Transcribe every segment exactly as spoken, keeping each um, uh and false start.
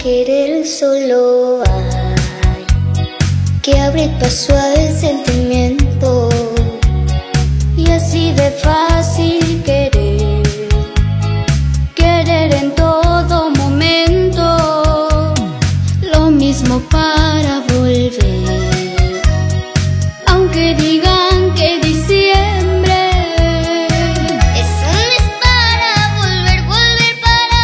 querer solo hay que abrir paso al sentimiento, y así de fácil querer, querer en todo momento, lo mismo para volver, aunque digan que diciembre es un mes para volver, volver para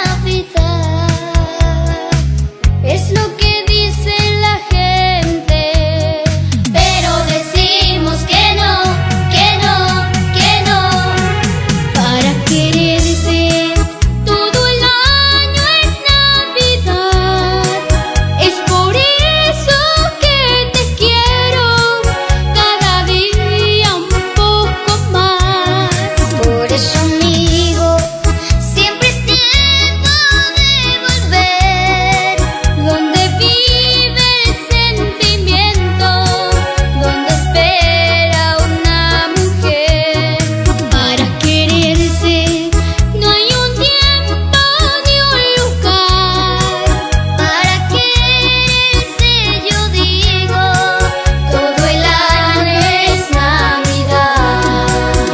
Navidad, es lo que dice la gente, pero decimos que no, que no, que no, para quererse todo el año es Navidad, es por eso que te quiero cada día un poco más, por eso amigo, siempre es tiempo de volver, donde vive el sentimiento, donde espera una mujer, para quererse no hay un tiempo ni un lugar, para quererse yo digo, todo el año es Navidad.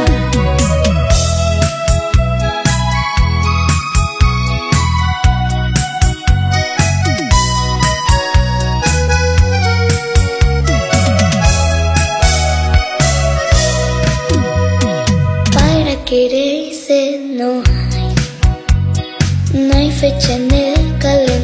Para quererse no hay, no hay fecha en el calendario.